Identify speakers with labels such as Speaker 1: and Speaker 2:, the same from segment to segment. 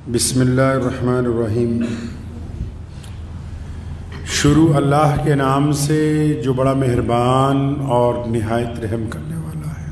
Speaker 1: بسم اللہ الرحمن الرحیم۔ شروع اللہ کے نام سے جو بڑا مہربان اور نہایت رحم کرنے والا ہے۔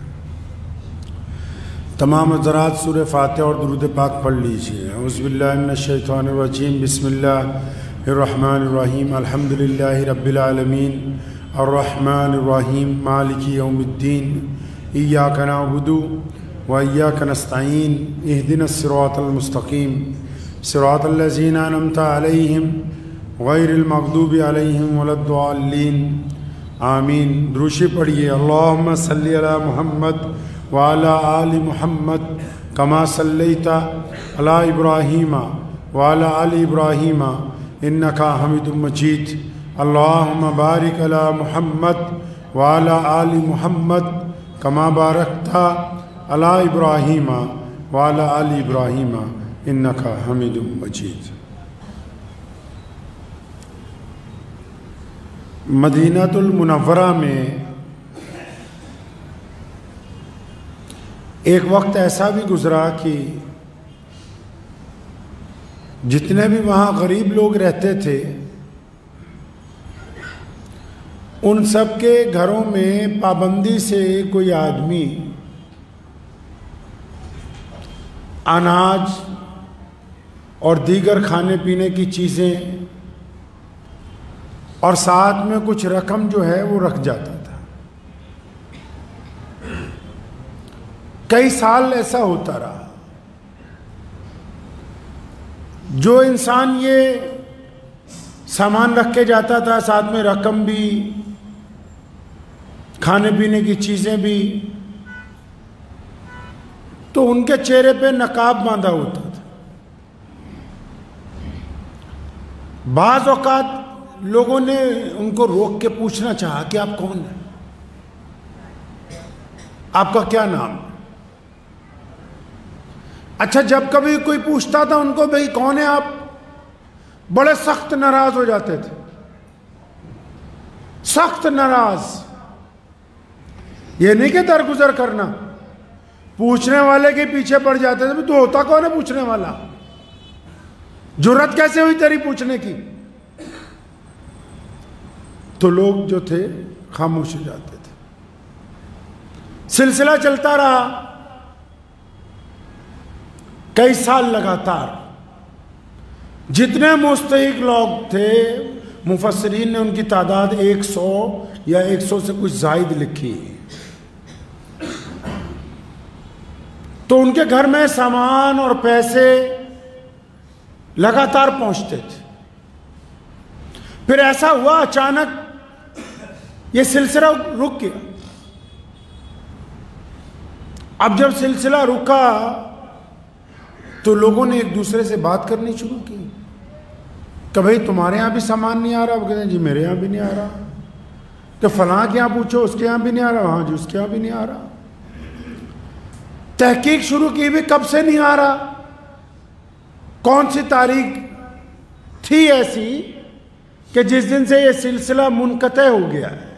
Speaker 1: تمام حضرات سورہ فاتحہ اور درود پاک پڑھ لیجئے۔ اعوذ باللہ من الشیطان الرجیم، بسم اللہ الرحمن الرحیم، الحمدللہ رب العالمین، الرحمن الرحیم، مالک یوم الدین، ایاک نعبد وإياك نستعين اهدنا الصراط المستقيم صراط الذين أنعمت عليهم غير المغضوب عليهم ولا الضالين آمین۔ دروشی پڑھیے۔ اللهم صل على محمد وعلى آل محمد كما صليت على إبراهيم وعلى آل إبراهيم إنك حميد مجيد۔ اللهم بارك على محمد وعلى آل محمد كما باركت علی ابراہیم وعلی آل ابراہیم انکا حمید مجید۔ مدینہ المنورہ میں ایک وقت ایسا بھی گزرا کہ جتنے بھی وہاں غریب لوگ رہتے تھے ان سب کے گھروں میں پابندی سے کوئی آدمی اناج اور دیگر کھانے پینے کی چیزیں اور ساتھ میں کچھ رقم جو ہے وہ رکھ جاتا تھا۔ کئی سال ایسا ہوتا رہا۔ جو انسان یہ سامان رکھ کے جاتا تھا، ساتھ میں رقم بھی، کھانے پینے کی چیزیں بھی، تو ان کے چہرے پہ نقاب باندھا ہوتا تھا۔ بعض اوقات لوگوں نے ان کو روک کے پوچھنا چاہا کہ آپ کون ہیں، آپ کا کیا نام؟ اچھا، جب کبھی کوئی پوچھتا تھا ان کو بھئی کون ہیں آپ، بڑے سخت ناراض ہو جاتے تھے، سخت ناراض۔ یہ نہیں کہ درگزر کرنا، پوچھنے والے کے پیچھے پڑ جاتے تھے۔ تو ہوتا کون ہے پوچھنے والا؟ جرات کیسے ہوئی تیری پوچھنے کی؟ تو لوگ جو تھے خاموش ہو جاتے تھے۔ سلسلہ چلتا رہا کئی سال لگاتار۔ جتنے مستحق لوگ تھے مفسرین نے ان کی تعداد 100 یا 100 سے کچھ زائد لکھی۔ تو ان کے گھر میں سامان اور پیسے لگاتار پہنچتے تھے۔ پھر ایسا ہوا اچانک یہ سلسلہ رک گیا۔ اب جب سلسلہ رکا تو لوگوں نے ایک دوسرے سے بات کرنی شروع کی کہ بھئی تمہارے ہاں بھی سامان نہیں آ رہا؟ وہ کہتے ہیں جی میرے ہاں بھی نہیں آ رہا۔ کہ فلاں کے ہاں پوچھو، اس کے ہاں بھی نہیں آ رہا۔ ہاں جی اس کے ہاں بھی نہیں آ رہا۔ تحقیق شروع کی بھی کب سے نہیں آ رہا، کون سی تاریخ تھی ایسی کہ جس دن سے یہ سلسلہ منقطع ہو گیا ہے۔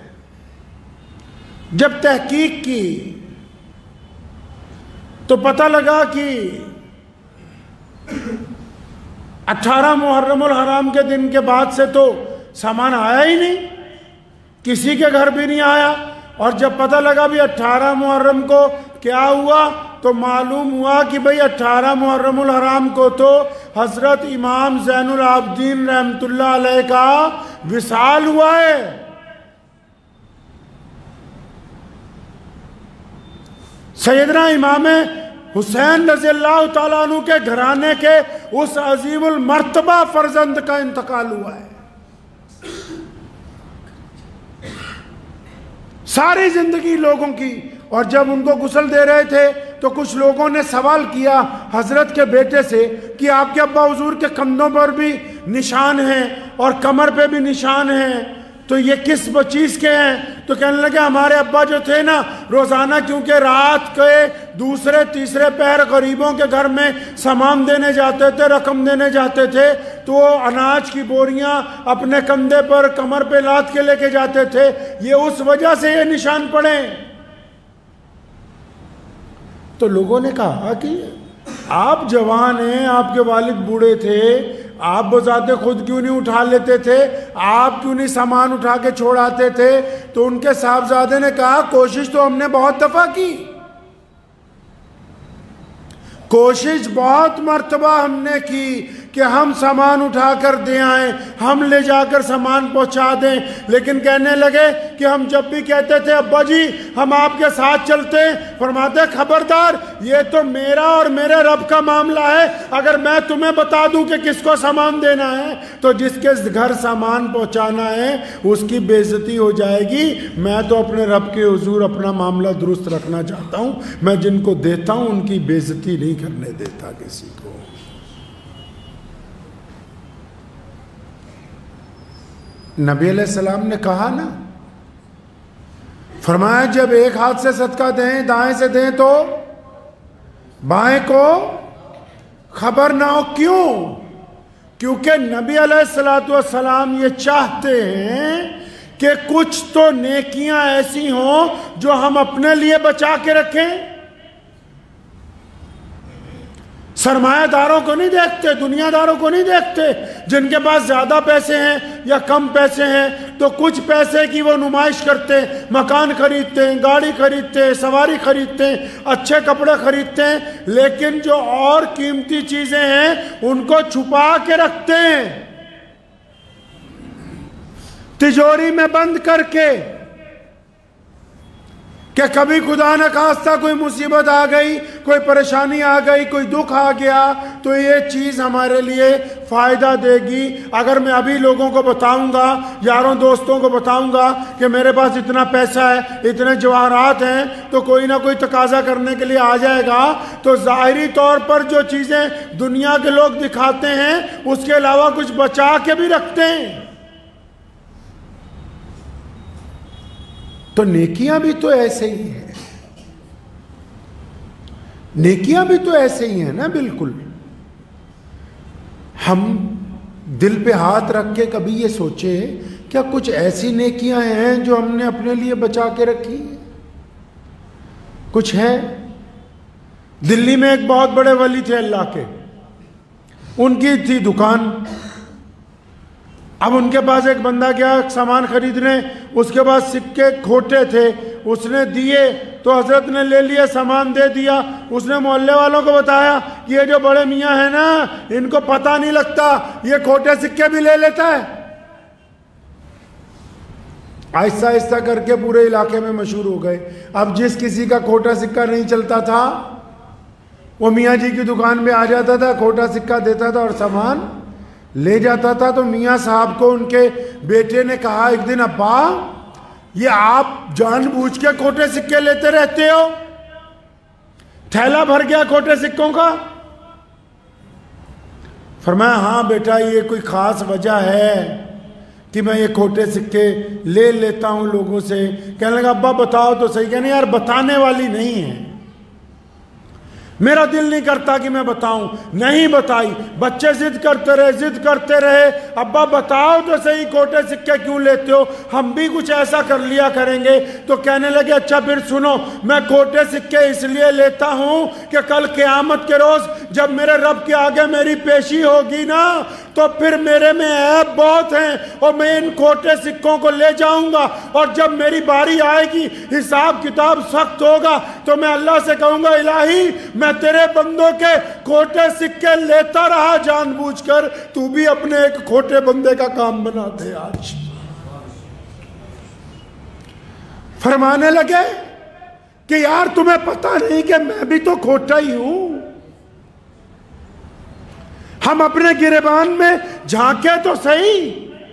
Speaker 1: جب تحقیق کی تو پتہ لگا کہ 18 محرم الحرام کے دن کے بعد سے تو سامان آیا ہی نہیں، کسی کے گھر بھی نہیں آیا۔ اور جب پتہ لگا بھی 18 محرم کو کیا ہوا تو معلوم ہوا کہ بھئی 18 محرم الحرام کو تو حضرت امام زین العابدین رحمت اللہ علیہ کا وصال ہوا ہے۔ سیدنا امام حسین رضی اللہ تعالیٰ عنہ کے گھرانے کے اس عظیم المرتبہ فرزند کا انتقال ہوا ہے۔ ساری زندگی لوگوں کی، اور جب ان کو غسل دے رہے تھے تو کچھ لوگوں نے سوال کیا حضرت کے بیٹے سے کہ آپ کے ابا حضور کے کندھوں پر بھی نشان ہیں اور کمر پہ بھی نشان ہیں، تو یہ کس چیز کے ہیں؟ تو کہنے لگے ہمارے ابا جو تھے نا، روزانہ کیونکہ رات کے دوسرے تیسرے پہر غریبوں کے گھر میں سامان دینے جاتے تھے، رقم دینے جاتے تھے، تو وہ اناج کی بوریاں اپنے کندھے پر کمر پہ لاد کے لے کے جاتے تھے۔ یہ اس وجہ سے یہ نشان پڑے۔ تو لوگوں نے کہا کہ آپ جوان ہیں، آپ کے والد بوڑھے تھے، آپ بذات خود کیوں نہیں اٹھا لیتے تھے؟ آپ کیوں نہیں سامان اٹھا کے چھوڑ آتے تھے؟ تو ان کے صاحبزادے نے کہا کوشش تو ہم نے بہت دفعہ کی، کوشش بہت مرتبہ ہم نے کی کہ ہم سامان اٹھا کر دے آئیں، ہم لے جا کر سامان پہنچا دیں، لیکن کہنے لگے کہ ہم جب بھی کہتے تھے ابا جی ہم آپ کے ساتھ چلتے ہیں، فرماتے خبردار یہ تو میرا اور میرے رب کا معاملہ ہے، اگر میں تمہیں بتا دوں کہ کس کو سامان دینا ہے تو جس کے گھر سامان پہنچانا ہے اس کی بے عزتی ہو جائے گی، میں تو اپنے رب کے حضور اپنا معاملہ درست رکھنا چاہتا ہوں، میں جن کو دیتا ہوں ان کی بے عزتی نہیں کرنے دیتا کسی کو۔ نبی علیہ السلام نے کہا نا، فرمایا جب ایک ہاتھ سے صدقہ دیں، دائیں سے دیں تو بائیں کو خبر نہ ہو، کیوں؟ کیونکہ نبی علیہ السلام یہ چاہتے ہیں کہ کچھ تو نیکیاں ایسی ہوں جو ہم اپنے لیے بچا کے رکھیں۔ سرمایہ داروں کو نہیں دیکھتے، دنیا داروں کو نہیں دیکھتے، جن کے پاس زیادہ پیسے ہیں یا کم پیسے ہیں تو کچھ پیسے کی وہ نمائش کرتے ہیں، مکان خریدتے ہیں، گاڑی خریدتے ہیں، سواری خریدتے ہیں، اچھے کپڑے خریدتے ہیں، لیکن جو اور قیمتی چیزیں ہیں ان کو چھپا کے رکھتے ہیں، تجوری میں بند کر کے، کہ کبھی خدا نہ خواستہ کوئی مصیبت آ گئی، کوئی پریشانی آ گئی، کوئی دکھ آ گیا تو یہ چیز ہمارے لیے فائدہ دے گی۔ اگر میں ابھی لوگوں کو بتاؤں گا، یاروں دوستوں کو بتاؤں گا کہ میرے پاس اتنا پیسہ ہے، اتنے جواہرات ہیں، تو کوئی نہ کوئی تقاضا کرنے کے لیے آ جائے گا، تو ظاہری طور پر جو چیزیں دنیا کے لوگ دکھاتے ہیں اس کے علاوہ کچھ بچا کے بھی رکھتے ہیں۔ تو نیکیاں بھی تو ایسے ہی ہیں، نیکیاں بھی تو ایسے ہی ہیں نا، بالکل۔ ہم دل پہ ہاتھ رکھ کے کبھی یہ سوچے کیا کچھ ایسی نیکیاں ہیں جو ہم نے اپنے لیے بچا کے رکھی ہیں؟ کچھ ہے؟ دلی میں ایک بہت بڑے ولی تھے اللہ کے، ان کی تھی دکان، اب ان کے پاس ایک بندہ گیا سامان خریدنے، اس کے پاس سکے کھوٹے تھے، اس نے دیے تو حضرت نے لے لیے، سامان دے دیا۔ اس نے محلے والوں کو بتایا کہ یہ جو بڑے میاں ہیں نا ان کو پتہ نہیں لگتا، یہ کھوٹے سکے بھی لے لیتا ہے۔ آہستہ آہستہ کر کے پورے علاقے میں مشہور ہو گئے۔ اب جس کسی کا کھوٹا سکہ نہیں چلتا تھا وہ میاں جی کی دکان پہ آ جاتا تھا، کھوٹا سکہ دیتا تھا اور سامان لے جاتا تھا۔ تو میاں صاحب کو ان کے بیٹے نے کہا ایک دن ابا یہ آپ جان بوجھ کے کھوٹے سکے لیتے رہتے ہو؟ تھیلا بھر گیا کھوٹے سکوں کا؟ فرمایا ہاں بیٹا یہ کوئی خاص وجہ ہے کہ میں یہ کھوٹے سکے لے لیتا ہوں لوگوں سے۔ کہنے لگا ابا بتاؤ تو صحیح۔ کہنے یار بتانے والی نہیں ہے، میرا دل نہیں کرتا کہ میں بتاؤں۔ نہیں بتائی، بچے ضد کرتے رہے، ابا بتاؤ تو صحیح کھوٹے سکے کیوں لیتے ہو، ہم بھی کچھ ایسا کر لیا کریں گے۔ تو کہنے لگے اچھا پھر سنو، میں کھوٹے سکے اس لیے لیتا ہوں کہ کل قیامت کے روز جب میرے رب کے آگے میری پیشی ہوگی نا تو پھر میرے میں عیب بہت ہیں اور میں ان کھوٹے سکوں کو لے جاؤں گا، اور جب میری باری آئے گی حساب کتاب سخت ہوگا تو میں اللہ سے کہوں گا الہی میں تیرے بندوں کے کھوٹے سکے لیتا رہا جان بوجھ کر، تو بھی اپنے ایک کھوٹے بندے کا کام بنا دے۔ آج فرمانے لگے کہ یار تمہیں پتہ نہیں کہ میں بھی تو کھوٹا ہی ہوں۔ ہم اپنے گریبان میں جھانکے تو صحیح،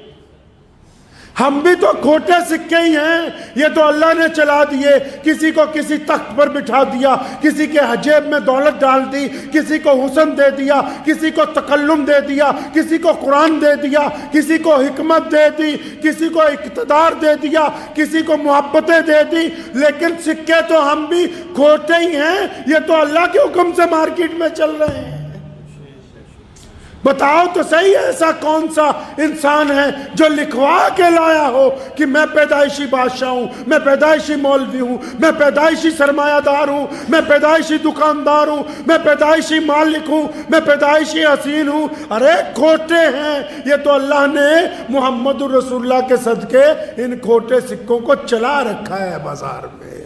Speaker 1: ہم بھی تو کھوٹے سکے ہی ہیں۔ یہ تو اللہ نے چلا دیے، کسی کو کسی تخت پر بٹھا دیا، کسی کے جیب میں دولت ڈال دی، کسی کو حسن دے دیا، کسی کو تکلم دے دیا، کسی کو قرآن دے دیا، کسی کو حکمت دے دی، کسی کو اقتدار دے دیا، کسی کو محبتیں دے دی، لیکن سکے تو ہم بھی کھوٹے ہی ہیں۔ یہ تو اللہ کے حکم سے مارکیٹ میں چل رہے ہیں۔ بتاؤ تو صحیح ایسا کون سا انسان ہے جو لکھوا کے لایا ہو کہ میں پیدائشی بادشاہ ہوں، میں پیدائشی مولوی ہوں، میں پیدائشی سرمایہ دار ہوں، میں پیدائشی دکاندار ہوں، میں پیدائشی مالک ہوں، میں پیدائشی حسین ہوں؟ ارے کھوٹے ہیں، یہ تو اللہ نے محمد رسول اللہ کے صدقے ان کھوٹے سکوں کو چلا رکھا ہے بازار میں۔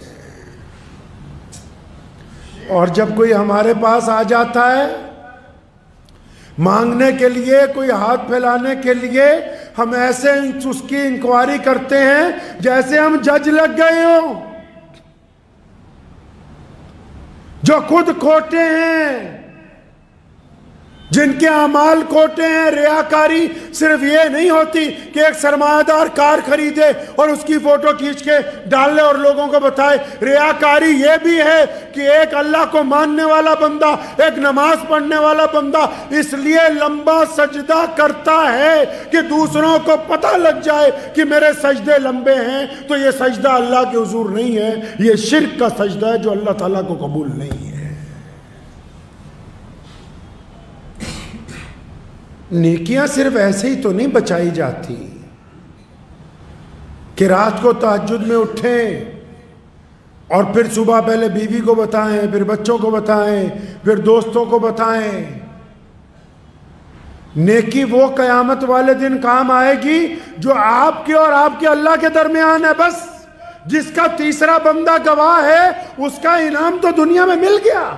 Speaker 1: اور جب کوئی ہمارے پاس آ جاتا ہے مانگنے کے لیے، کوئی ہاتھ پھیلانے کے لیے، ہم ایسے اس کی انکوائری کرتے ہیں جیسے ہم جج لگ گئے ہوں، جو خود کھوٹے ہیں، جن کے اعمال کھوٹے ہیں۔ ریاکاری صرف یہ نہیں ہوتی کہ ایک سرمایہ دار کار خریدے اور اس کی فوٹو کھینچ کے ڈال لے اور لوگوں کو بتائے۔ ریاکاری یہ بھی ہے کہ ایک اللہ کو ماننے والا بندہ، ایک نماز پڑھنے والا بندہ اس لیے لمبا سجدہ کرتا ہے کہ دوسروں کو پتہ لگ جائے کہ میرے سجدے لمبے ہیں، تو یہ سجدہ اللہ کے حضور نہیں ہے، یہ شرک کا سجدہ ہے جو اللہ تعالیٰ کو قبول نہیں ہے۔ نیکیاں صرف ایسے ہی تو نہیں بچائی جاتی کہ رات کو تہجد میں اٹھیں اور پھر صبح پہلے بیوی کو بتائیں، پھر بچوں کو بتائیں، پھر دوستوں کو بتائیں۔ نیکی وہ قیامت والے دن کام آئے گی جو آپ کے اور آپ کے اللہ کے درمیان ہے، بس جس کا تیسرا بندہ گواہ ہے اس کا انعام تو دنیا میں مل گیا،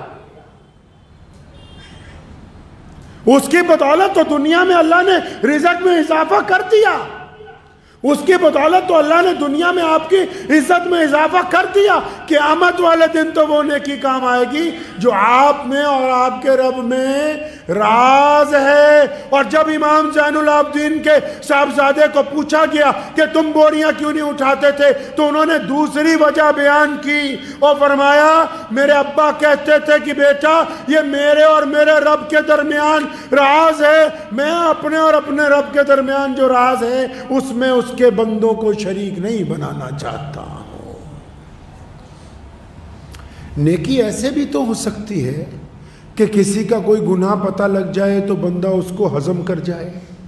Speaker 1: اس کی بدولت تو دنیا میں اللہ نے رزق میں اضافہ کر دیا، اس کی بدولت تو اللہ نے دنیا میں آپ کی عزت میں اضافہ کر دیا۔ قیامت والے دن تو وہ نیکی کام آئے گی جو آپ میں اور آپ کے رب میں راز ہے۔ اور جب امام زین العابدین کے صاحبزادے کو پوچھا گیا کہ تم بوریاں کیوں نہیں اٹھاتے تھے، تو انہوں نے دوسری وجہ بیان کی اور فرمایا میرے ابا کہتے تھے کہ بیٹا یہ میرے اور میرے رب کے درمیان راز ہے، میں اپنے اور اپنے رب کے درمیان جو راز ہے اس میں اس کے بندوں کو شریک نہیں بنانا چاہتا ہوں۔ نیکی ایسے بھی تو ہو سکتی ہے کہ کسی کا کوئی گناہ پتہ لگ جائے تو بندہ اس کو ہضم کر جائے۔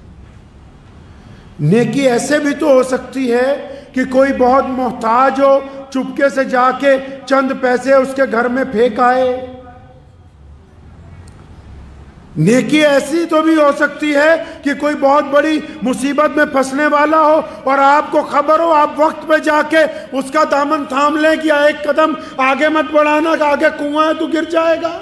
Speaker 1: نیکی ایسے بھی تو ہو سکتی ہے کہ کوئی بہت محتاج ہو، چپکے سے جا کے چند پیسے اس کے گھر میں پھینک آئے۔ نیکی ایسی تو بھی ہو سکتی ہے کہ کوئی بہت بڑی مصیبت میں پھنسنے والا ہو اور آپ کو خبر ہو، آپ وقت پہ جا کے اس کا دامن تھام لیں کہ ایک قدم آگے مت بڑھانا کہ آگے کنواں ہے تو گر جائے گا۔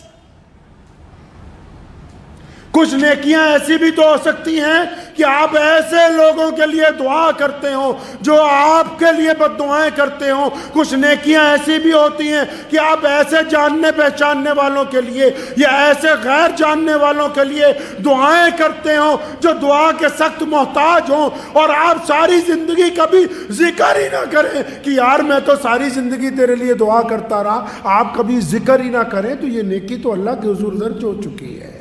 Speaker 1: کچھ نیکیاں ایسی بھی تو ہو سکتی ہیں کہ آپ ایسے لوگوں کے لیے دعا کرتے ہو جو آپ کے لیے بد دعائیں کرتے ہو۔ کچھ نیکیاں ایسی بھی ہوتی ہیں کہ آپ ایسے جاننے پہچاننے والوں کے لیے یا ایسے غیر جاننے والوں کے لیے دعائیں کرتے ہو جو دعا کے سخت محتاج ہوں، اور آپ ساری زندگی کبھی ذکر ہی نہ کریں کہ یار میں تو ساری زندگی تیرے لیے دعا کرتا رہا، آپ کبھی ذکر ہی نہ کریں، تو یہ نیکی تو اللہ کے حضور درج ہو چکی ہے۔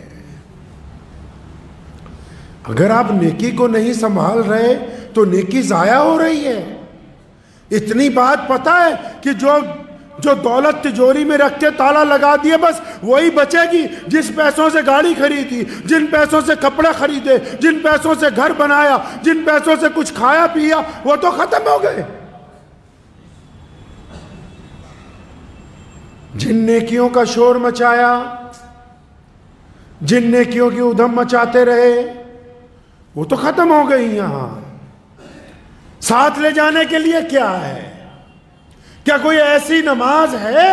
Speaker 1: اگر آپ نیکی کو نہیں سنبھال رہے تو نیکی ضائع ہو رہی ہے۔ اتنی بات پتہ ہے کہ جو دولت تجوری میں رکھ کے تالا لگا دیے بس وہی بچے گی، جس پیسوں سے گاڑی خریدی، جن پیسوں سے کپڑے خریدے، جن پیسوں سے گھر بنایا، جن پیسوں سے کچھ کھایا پیا، وہ تو ختم ہو گئے۔ جن نیکیوں کا شور مچایا، جن نیکیوں کی ادھم مچاتے رہے، وہ تو ختم ہو گئی۔ یہاں ساتھ لے جانے کے لیے کیا ہے؟ کیا کوئی ایسی نماز ہے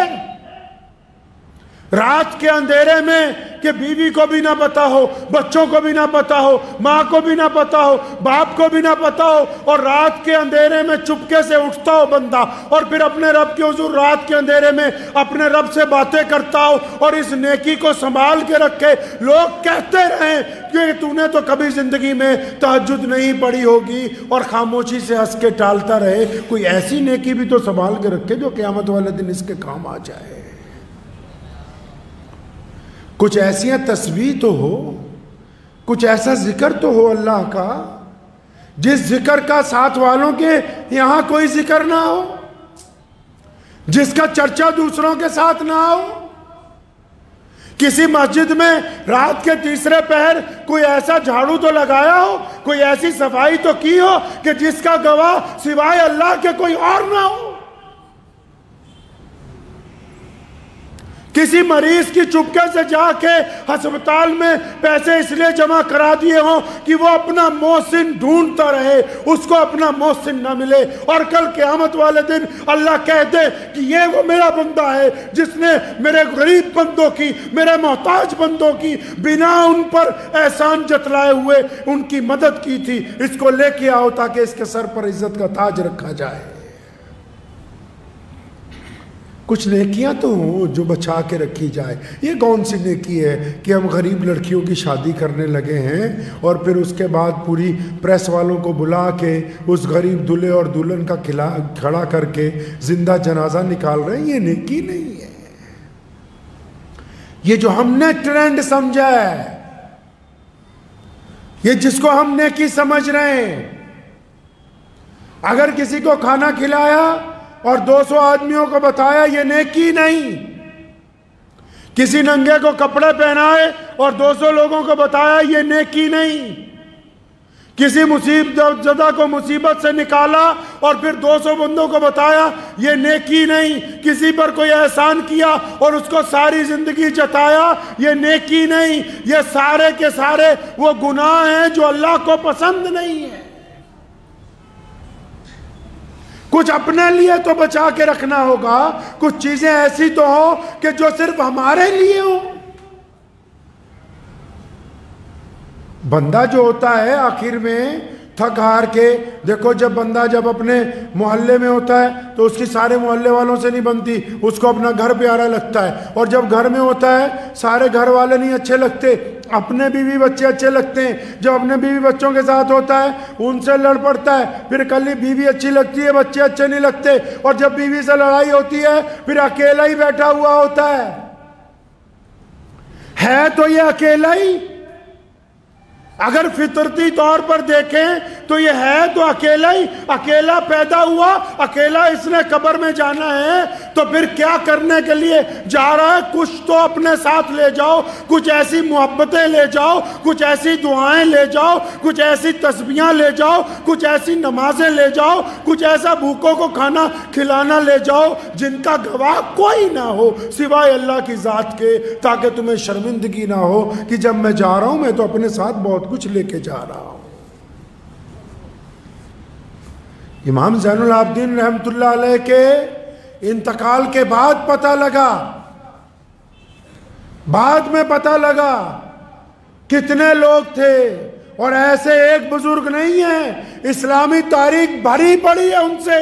Speaker 1: رات کے اندھیرے میں کہ بیوی کو بھی نہ پتا ہو، بچوں کو بھی نہ پتا ہو، ماں کو بھی نہ پتا ہو، باپ کو بھی نہ پتا ہو، اور رات کے اندھیرے میں چپکے سے اٹھتا ہو بندہ اور پھر اپنے رب کے حضور رات کے اندھیرے میں اپنے رب سے باتیں کرتا ہو اور اس نیکی کو سنبھال کے رکھے؟ لوگ کہتے رہیں کہ تو نے تو کبھی زندگی میں تہجد نہیں پڑھی ہوگی، اور خاموشی سے ہنس کے ٹالتا رہے۔ کوئی ایسی نیکی بھی تو سنبھال کے رکھے جو قیامت والے دن اس کے کام آ جائے۔ کچھ ایسی تسبیح تو ہو، کچھ ایسا ذکر تو ہو اللہ کا جس ذکر کا ساتھ والوں کے یہاں کوئی ذکر نہ ہو، جس کا چرچا دوسروں کے ساتھ نہ ہو۔ کسی مسجد میں رات کے تیسرے پہر کوئی ایسا جھاڑو تو لگایا ہو، کوئی ایسی صفائی تو کی ہو کہ جس کا گواہ سوائے اللہ کے کوئی اور نہ ہو؟ کسی مریض کی چپکے سے جا کے ہسپتال میں پیسے اس لیے جمع کرا دیے ہوں کہ وہ اپنا محسن ڈھونڈتا رہے، اس کو اپنا محسن نہ ملے، اور کل قیامت والے دن اللہ کہہ دے کہ یہ وہ میرا بندہ ہے جس نے میرے غریب بندوں کی، میرے محتاج بندوں کی بنا ان پر احسان جتلائے ہوئے ان کی مدد کی تھی، اس کو لے کے آؤ تاکہ اس کے سر پر عزت کا تاج رکھا جائے۔ کچھ نیکیاں تو ہوں جو بچا کے رکھی جائے۔ یہ کون سی نیکی ہے کہ ہم غریب لڑکیوں کی شادی کرنے لگے ہیں اور پھر اس کے بعد پوری پریس والوں کو بلا کے اس غریب دلہے اور دلہن کا کھڑا کر کے زندہ جنازہ نکال رہے ہیں؟ یہ نیکی نہیں ہے۔ یہ جو ہم نے ٹرینڈ سمجھا ہے، یہ جس کو ہم نیکی سمجھ رہے ہیں، اگر کسی کو کھانا کھلایا اور 200 آدمیوں کو بتایا، یہ نیکی نہیں۔ کسی ننگے کو کپڑے پہنائے اور 200 لوگوں کو بتایا، یہ نیکی نہیں۔ کسی مصیبت زدہ کو مصیبت سے نکالا اور پھر 200 بندوں کو بتایا، یہ نیکی نہیں۔ کسی پر کوئی احسان کیا اور اس کو ساری زندگی جتایا، یہ نیکی نہیں۔ یہ سارے کے سارے وہ گناہ ہیں جو اللہ کو پسند نہیں ہیں۔ کچھ اپنے لیے تو بچا کے رکھنا ہوگا، کچھ چیزیں ایسی تو ہوں کہ جو صرف ہمارے لیے ہوں۔ بندہ جو ہوتا ہے آخر میں تھک ہار کے، دیکھو جب بندہ جب اپنے محلے میں ہوتا ہے تو اس کی سارے محلے والوں سے نہیں بنتی، اس کو اپنا گھر پیارا لگتا ہے، اور جب گھر میں ہوتا ہے سارے گھر والے نہیں اچھے لگتے، اپنے بیوی بچے اچھے لگتے ہیں۔ جب اپنے بیوی بچوں کے ساتھ ہوتا ہے ان سے لڑ پڑتا ہے، پھر کل بیوی اچھی لگتی ہے، بچے اچھے نہیں لگتے، اور جب بیوی سے لڑائی ہوتی ہے پھر اکیلا ہی بیٹھا ہوا ہوتا ہے تو یہ اکیلا ہی۔ اگر فطرتی طور پر دیکھیں تو یہ ہے تو اکیلا ہی، اکیلا پیدا ہوا، اکیلا اس نے قبر میں جانا ہے، تو پھر کیا کرنے کے لیے جا رہا ہے؟ کچھ تو اپنے ساتھ لے جاؤ، کچھ ایسی محبتیں لے جاؤ، کچھ ایسی دعائیں لے جاؤ، کچھ ایسی تسبیحاں لے جاؤ، کچھ ایسی نمازیں لے جاؤ، کچھ ایسا بھوکوں کو کھانا کھلانا لے جاؤ جن کا گواہ کوئی نہ ہو سوائے اللہ کی ذات کے، تاکہ تمہیں شرمندگی نہ ہو کہ جب میں جا رہا ہوں میں تو اپنے ساتھ بہت کچھ لے کے جا رہا ہوں۔ امام زین العابدین رحمت اللہ علیہ کے انتقال کے بعد پتہ لگا، بعد میں پتہ لگا کتنے لوگ تھے، اور ایسے ایک بزرگ نہیں ہیں، اسلامی تاریخ بھری پڑی ہے ان سے،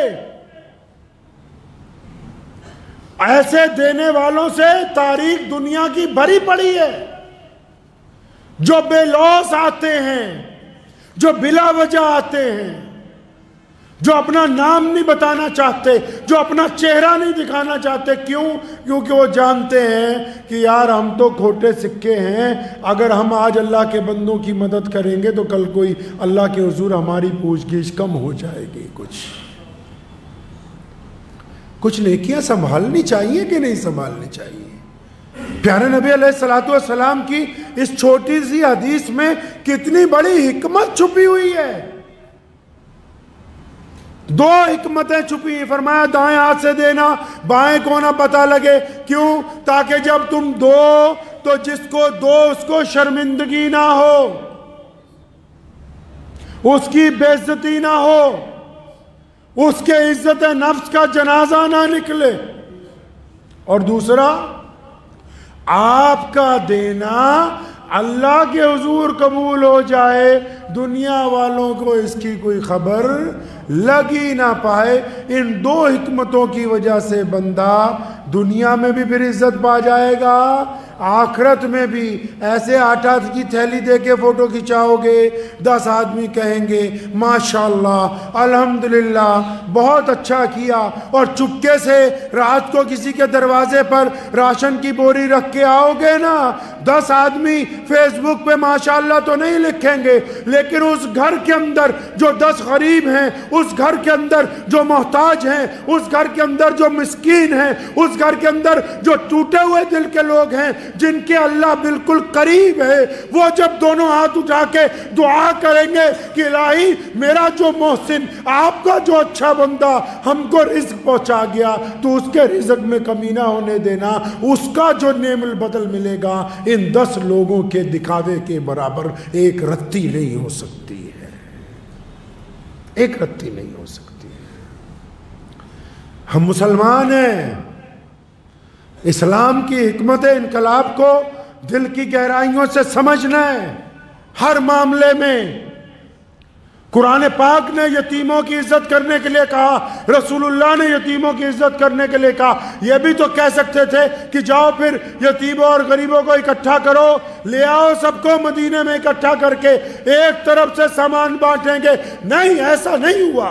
Speaker 1: ایسے دینے والوں سے تاریخ دنیا کی بھری پڑی ہے، جو بے لوث آتے ہیں، جو بلا وجہ آتے ہیں، جو اپنا نام نہیں بتانا چاہتے، جو اپنا چہرہ نہیں دکھانا چاہتے۔ کیوں؟ کیونکہ وہ جانتے ہیں کہ یار ہم تو کھوٹے سکے ہیں، اگر ہم آج اللہ کے بندوں کی مدد کریں گے تو کل کوئی اللہ کے حضور ہماری پوچھ گچھ کم ہو جائے گی۔ کچھ نیکیاں سنبھالنی چاہیے کہ نہیں سنبھالنی چاہیے؟ پیارے نبی علیہ السلام کی اس چھوٹی سی حدیث میں کتنی بڑی حکمت چھپی ہوئی ہے۔ 2 حکمتیں چھپی، فرمایا دائیں ہاتھ سے دینا، بائیں کو نہ پتہ لگے۔ کیوں؟ تاکہ جب تم دو تو جس کو دو اس کو شرمندگی نہ ہو، اس کی بے عزتی نہ ہو، اس کے عزت نفس کا جنازہ نہ نکلے، اور دوسرا آپ کا دینا اللہ کے حضور قبول ہو جائے، دنیا والوں کو اس کی کوئی خبر لگ ہی نہ پائے۔ ان 2 حکمتوں کی وجہ سے بندہ دنیا میں بھی پھر عزت پا جائے گا، آخرت میں بھی۔ ایسے آٹا کی تھیلی دے کے فوٹو کھچاؤ گے، 10 آدمی کہیں گے ماشاءاللہ الحمدللہ بہت اچھا کیا، اور چپکے سے رات کو کسی کے دروازے پر راشن کی بوری رکھ کے آؤ گے نا، 10 آدمی فیس بک پہ ماشاءاللہ تو نہیں لکھیں گے، لیکن اس گھر کے اندر جو 10 غریب ہیں، اس گھر کے اندر جو محتاج ہیں، اس گھر کے اندر جو مسکین ہیں، اس گھر کے اندر جو ٹوٹے ہوئے دل کے لوگ ہیں، جن کے اللہ بالکل قریب ہے، وہ جب دونوں ہاتھ اٹھا کے دعا کریں گے کہ الہی میرا جو محسن، آپ کا جو اچھا بندہ ہم کو رزق پہنچا گیا، تو اس کے رزق میں کمی نہ ہونے دینا، اس کا جو نعم البدل ملے گا ان 10 لوگوں کے دکھاوے کے برابر ایک رتی نہیں ہو سکتی ہے، ایک رتی نہیں ہو سکتی ہے۔ ہم مسلمان ہیں، اسلام کی حکمت انقلاب کو دل کی گہرائیوں سے سمجھنا ہے۔ ہر معاملے میں قرآن پاک نے یتیموں کی عزت کرنے کے لیے کہا، رسول اللہ نے یتیموں کی عزت کرنے کے لیے کہا۔ یہ بھی تو کہہ سکتے تھے کہ جاؤ پھر یتیموں اور غریبوں کو اکٹھا کرو، لے آؤ سب کو مدینے میں اکٹھا کر کے ایک طرف سے سامان بانٹیں گے۔ نہیں، ایسا نہیں ہوا۔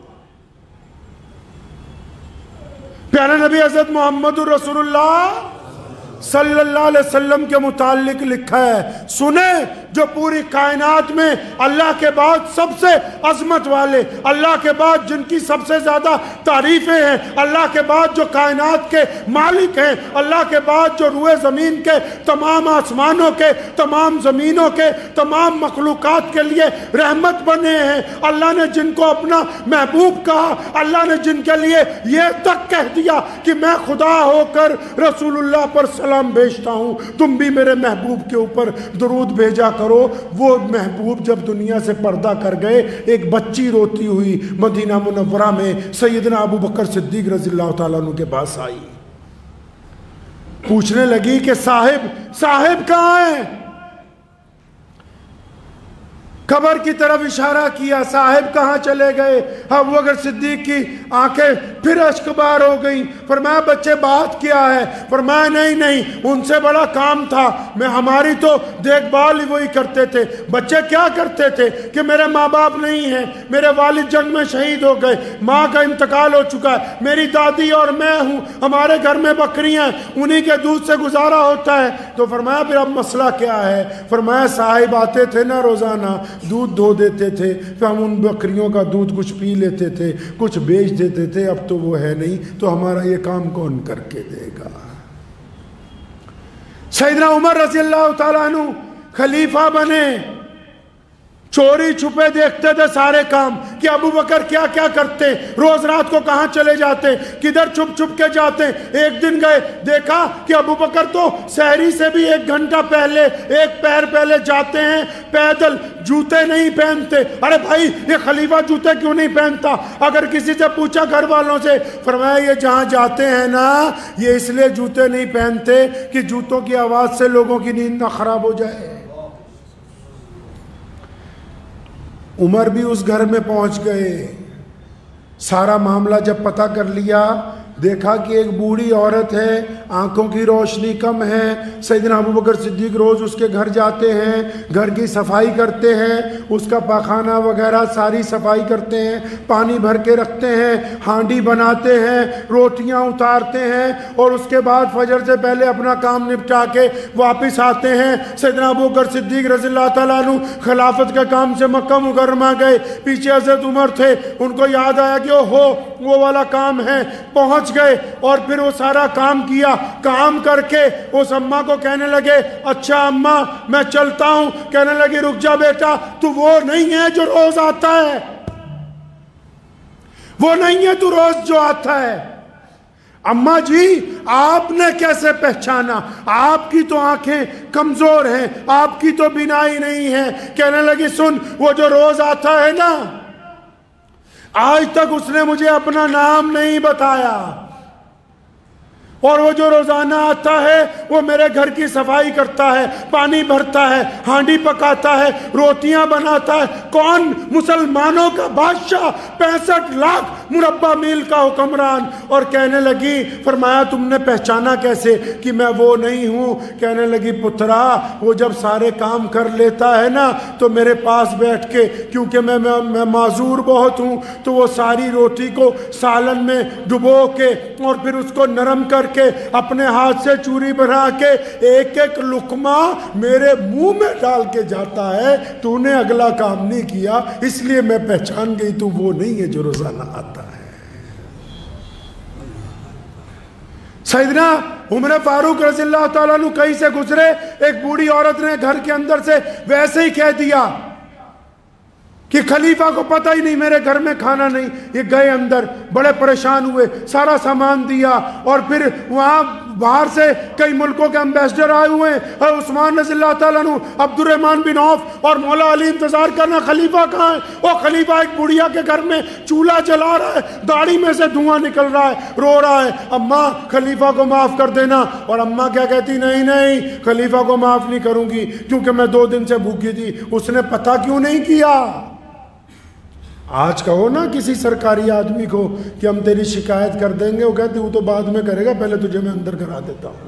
Speaker 1: پیارے نبی حضرت محمد رسول اللہ صلی اللہ علیہ وسلم کے متعلق لکھا ہے، سنیں جو پوری کائنات میں اللہ کے بعد سب سے عظمت والے، اللہ کے بعد جن کی سب سے زیادہ تعریفیں ہیں، اللہ کے بعد جو کائنات کے مالک ہیں، اللہ کے بعد جو روئے زمین کے تمام آسمانوں کے، تمام زمینوں کے، تمام مخلوقات کے لیے رحمت بنے ہیں، اللہ نے جن کو اپنا محبوب کہا، اللہ نے جن کے لیے یہ تک کہہ دیا کہ میں خدا ہو کر رسول اللہ پر سلام بھیجتا ہوں، تم بھی میرے محبوب کے اوپر درود بھیجا کرو۔ وہ محبوب جب دنیا سے پردہ کر گئے، ایک بچی روتی ہوئی مدینہ منورہ میں سیدنا ابو بکر صدیق رضی اللہ تعالیٰ عنہ کے پاس آئی، پوچھنے لگی کہ صاحب کہاں ہیں؟ قبر کی طرف اشارہ کیا، صاحب کہاں چلے گئے؟ ابو بکر صدیق کی آنکھیں پھر اشکبار ہو گئیں۔ فرمایا بچے بات کیا ہے؟ فرمایا نہیں ان سے بڑا کام تھا، ہماری تو دیکھ بھال ہی وہی کرتے تھے۔ بچے کیا کرتے تھے کہ میرے ماں باپ نہیں ہیں، میرے والد جنگ میں شہید ہو گئے، ماں کا انتقال ہو چکا ہے، میری دادی اور میں ہوں، ہمارے گھر میں بکریاں ہیں، انہی کے دودھ سے گزارا ہوتا ہے۔ تو فرمایا پھر اب مسئلہ کیا ہے؟ فرمایا صاحب آتے تھے نا روزانہ، دودھ دھو دیتے تھے، پھر ہم ان بکریوں کا دودھ کچھ پی لیتے تھے، کچھ بیچ دیتے تھے، اب تو وہ ہے نہیں، تو ہمارا یہ کام کون کر کے دے گا؟ سیدنا عمر رضی اللہ تعالیٰ عنہ خلیفہ بنے، چوری چھپے دیکھتے تھے سارے کام کہ ابو بکر کیا کیا کرتے، روز رات کو کہاں چلے جاتے، کدھر چھپ چھپ کے جاتے۔ ایک دن گئے، دیکھا کہ ابو بکر تو سحری سے بھی 1 گھنٹہ پہلے، 1 پیر پہلے جاتے ہیں پیدل، جوتے نہیں پہنتے۔ ارے بھائی یہ خلیفہ جوتے کیوں نہیں پہنتا؟ اگر کسی سے پوچھا گھر والوں سے، فرمایا یہ جہاں جاتے ہیں نا، یہ اس لیے جوتے نہیں پہنتے کہ جوتوں کی آواز سے لوگوں کی نیند نہ خراب ہو جائے۔ عمر بھی اس گھر میں پہنچ گئے، سارا معاملہ جب پتہ کر لیا، دیکھا کہ ایک بوڑھی عورت ہے، آنکھوں کی روشنی کم ہے۔ سیدنا ابو بکر صدیق روز اس کے گھر جاتے ہیں، گھر کی صفائی کرتے ہیں، اس کا پاخانہ وغیرہ ساری صفائی کرتے ہیں، پانی بھر کے رکھتے ہیں، ہانڈی بناتے ہیں، روٹیاں اتارتے ہیں، اور اس کے بعد فجر سے پہلے اپنا کام نپٹا کے واپس آتے ہیں۔ سیدنا ابو بکر صدیق رضی اللہ تعالیٰ عنہ خلافت کے کام سے مکہ مکرمہ گئے، پیچھے حضرت عمر تھے، ان کو یاد آیا کہ وہ والا کام ہے، پہنچ گئے اور پھر وہ سارا کام کیا۔ کام کر کے اس اماں کو کہنے لگے اچھا اماں میں چلتا ہوں، کہنے لگی رک جا بیٹا، تو وہ نہیں ہے جو روز آتا ہے، وہ نہیں ہے تو روز جو آتا ہے۔ اماں جی آپ نے کیسے پہچانا؟ آپ کی تو آنکھیں کمزور ہیں، آپ کی تو بینائی نہیں ہے۔ کہنے لگی سن، وہ جو روز آتا ہے نا، آج تک اس نے مجھے اپنا نام نہیں بتایا، اور وہ جو روزانہ آتا ہے وہ میرے گھر کی صفائی کرتا ہے، پانی بھرتا ہے، ہانڈی پکاتا ہے، روٹیاں بناتا ہے۔ کون؟ مسلمانوں کا بادشاہ، 65 لاکھ مربع میل کا حکمران۔ اور کہنے لگی، فرمایا تم نے پہچانا کیسے کہ میں وہ نہیں ہوں؟ کہنے لگی پترا وہ جب سارے کام کر لیتا ہے نا تو میرے پاس بیٹھ کے، کیونکہ میں معذور بہت ہوں، تو وہ ساری روٹی کو سالن میں ڈبو کے اور پھر اس کو نرم کر کے اپنے ہاتھ سے چوری بنا کے ایک ایک لقمہ میرے منہ میں ڈال کے جاتا ہے۔ تو نے اگلا کام نہیں کیا، اس لیے میں پہچان گئی تو وہ نہیں ہے جو روزانہ آتا ہے۔ سیدنا عمر فاروق رضی اللہ تعالیٰ عنہ کہیں سے گزرے، ایک بوڑھی عورت نے گھر کے اندر سے ویسے ہی کہہ دیا کہ خلیفہ کو پتہ ہی نہیں میرے گھر میں کھانا نہیں. یہ گئے اندر، بڑے پریشان ہوئے، سارا سامان دیا، اور پھر وہاں باہر سے کئی ملکوں کے امبیسڈر آئے ہوئے ہیں، اور عثمان رضی اللہ تعالیٰ عنہ، عبد الرحمن بن عوف اور مولا علی انتظار کرنا خلیفہ کہاں ہے. وہ خلیفہ ایک بڑھیا کے گھر میں چولہا جلا رہا ہے، داڑھی میں سے دھواں نکل رہا ہے، رو رہا ہے، اماں خلیفہ کو معاف کر دینا. اور اماں کیا کہتی؟ نہیں نہیں، خلیفہ کو معاف نہیں کروں گی، کیونکہ میں 2 دن سے بھوکی تھی. اس نے پتہ کیوں نہیں کیا؟ آج کہو نا کسی سرکاری آدمی کو کہ ہم تیری شکایت کر دیں گے، وہ کہتے وہ تو بعد میں کرے گا، پہلے تجھے میں اندر کرا دیتا ہوں.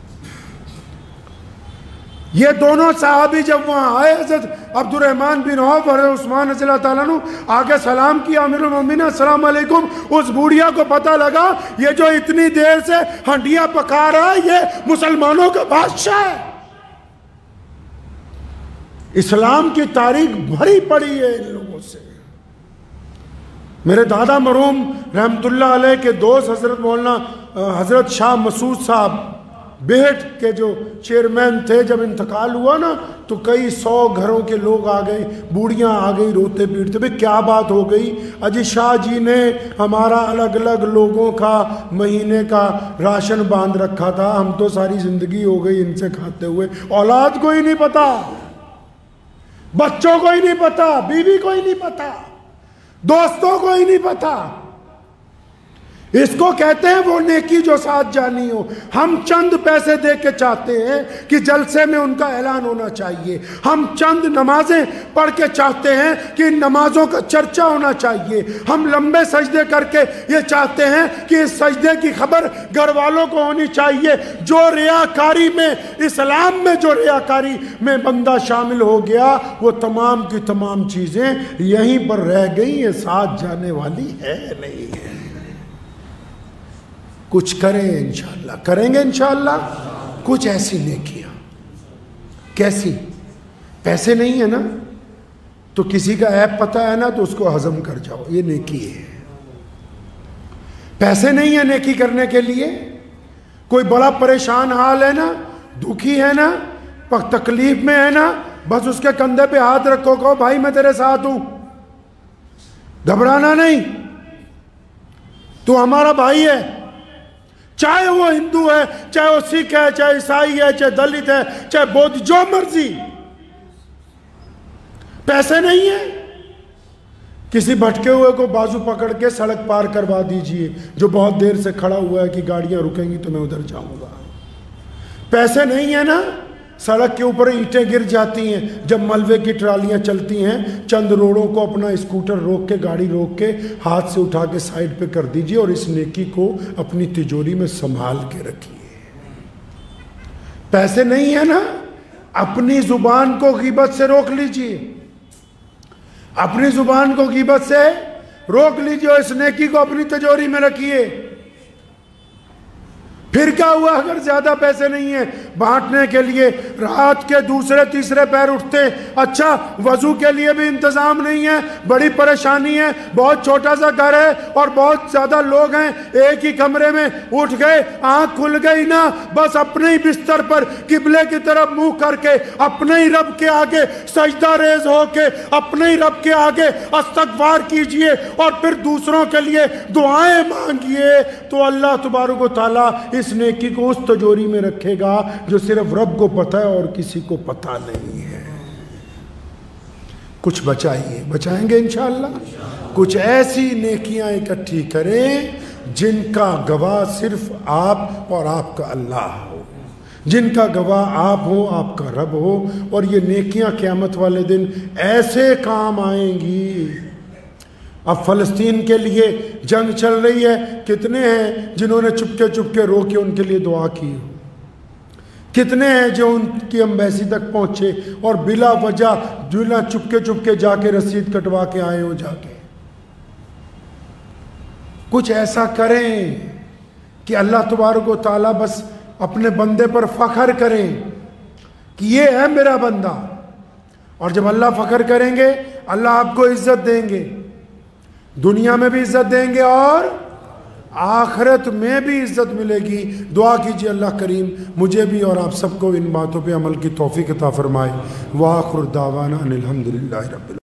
Speaker 1: یہ دونوں صحابی جب وہاں آئے، حضرت عبد الرحمن بن عوف اور عثمان رضی اللہ تعالیٰ عنہ، آگے سلام کیا، امیر المومنین السلام علیکم. اس بوڑھیا کو پتہ لگا یہ جو اتنی دیر سے ہنڈیاں پکا رہا ہے یہ مسلمانوں کا بادشاہ ہے. اسلام کی تاریخ بھری پڑی ہے ان لوگوں سے. میرے دادا مرحوم رحمت اللہ علیہ کے دوست حضرت شاہ مسعود صاحب بیٹ کے جو چیئرمین تھے، جب انتقال ہوا نا تو کئی 100 گھروں کے لوگ آ گئے، بوڑھیاں آ گئی روتے پیٹتے. بھئی کیا بات ہو گئی؟ اجی شاہ جی نے ہمارا الگ الگ لوگوں کا مہینے کا راشن باندھ رکھا تھا، ہم تو ساری زندگی ہو گئی ان سے کھاتے ہوئے. اولاد کو ہی نہیں پتا، بچوں کو ہی نہیں پتا، بیوی کو ہی نہیں پتا، دوستوں کو ہی نہیں پتا. اس کو کہتے ہیں وہ نیکی جو ساتھ جانی ہو. ہم چند پیسے دے کے چاہتے ہیں کہ جلسے میں ان کا اعلان ہونا چاہیے، ہم چند نمازیں پڑھ کے چاہتے ہیں کہ ان نمازوں کا چرچا ہونا چاہیے، ہم لمبے سجدے کر کے یہ چاہتے ہیں کہ اس سجدے کی خبر گھر والوں کو ہونی چاہیے. جو ریاکاری میں، اسلام میں جو ریاکاری میں بندہ شامل ہو گیا، وہ تمام کی تمام چیزیں یہیں پر رہ گئی، یہ ساتھ جانے والی ہے نہیں ہے. کچھ کریں انشاءاللہ، کریں گے انشاءاللہ کچھ ایسی نیکیاں. کیسی؟ پیسے نہیں ہے نا تو کسی کا عیب پتہ ہے نا تو اس کو ہضم کر جاؤ، یہ نیکی ہے. پیسے نہیں ہے نیکی کرنے کے لیے، کوئی بڑا پریشان حال ہے نا، دکھی ہے نا، تکلیف میں ہے نا، بس اس کے کندھے پہ ہاتھ رکھو، کہو بھائی میں تیرے ساتھ ہوں، گھبرانا نہیں، تو ہمارا بھائی ہے. چاہے وہ ہندو ہے، چاہے وہ سکھ ہے، چاہے عیسائی ہے، چاہے دلت ہے، چاہے بودھ، جو مرضی. پیسے نہیں ہیں، کسی بھٹکے ہوئے کو بازو پکڑ کے سڑک پار کروا دیجئے جو بہت دیر سے کھڑا ہوا ہے کہ گاڑیاں رکیں گی تو میں ادھر جاؤں گا. پیسے نہیں ہے نا، سڑک کے اوپر اینٹیں گر جاتی ہیں جب ملبے کی ٹرالیاں چلتی ہیں، چند روڑوں کو اپنا اسکوٹر روک کے، گاڑی روک کے ہاتھ سے اٹھا کے سائیڈ پہ کر دیجئے اور اس نیکی کو اپنی تجوری میں سنبھال کے رکھیے. پیسے نہیں ہے نا، اپنی زبان کو غیبت سے روک لیجئے، اپنی زبان کو غیبت سے روک لیجئے اور اس نیکی کو اپنی تجوری میں رکھیے. پھر کیا ہوا اگر زیادہ پیسے نہیں ہیں بانٹنے کے لیے؟ رات کے دوسرے تیسرے پیر اٹھتے، اچھا وضو کے لیے بھی انتظام نہیں ہے، بڑی پریشانی ہے، بہت چھوٹا سا گھر ہے اور بہت زیادہ لوگ ہیں، ایک ہی کمرے میں اٹھ گئے، آنکھ کھل گئی نا، بس اپنے ہی بستر پر قبلے کی طرف منہ کر کے اپنے ہی رب کے آگے سجدہ ریز ہو کے اپنے ہی رب کے آگے استغفار کیجئے اور پھر دوسروں کے لیے دعائیں مانگیے، تو اللہ تبارک و تعالیٰ اس نیکی کو اس تجوری میں رکھے گا جو صرف رب کو پتہ ہے اور کسی کو پتہ نہیں ہے. کچھ بچائیے، بچائیں گے انشاءاللہ. کچھ ایسی نیکیاں اکٹھی کریں جن کا گواہ صرف آپ اور آپ کا اللہ ہو، جن کا گواہ آپ ہو، آپ کا رب ہو، اور یہ نیکیاں قیامت والے دن ایسے کام آئیں گی. اب فلسطین کے لیے جنگ چل رہی ہے، کتنے ہیں جنہوں نے چپ کے رو کے ان کے لیے دعا کی ہو؟ کتنے ہیں جو ان کی امبیسی تک پہنچے اور بلا وجہ چپ کے جا کے رسید کٹوا کے آئے ہو جا کے؟ کچھ ایسا کریں کہ اللہ تبارک و تعالیٰ بس اپنے بندے پر فخر کریں کہ یہ ہے میرا بندہ. اور جب اللہ فخر کریں گے اللہ آپ کو عزت دیں گے، دنیا میں بھی عزت دیں گے اور آخرت میں بھی عزت ملے گی۔ دعا کیجیے اللہ کریم مجھے بھی اور آپ سب کو ان باتوں پہ عمل کی توفیق عطا فرمائے۔ وآخر دعوانا ان الحمدللہ رب العالمین۔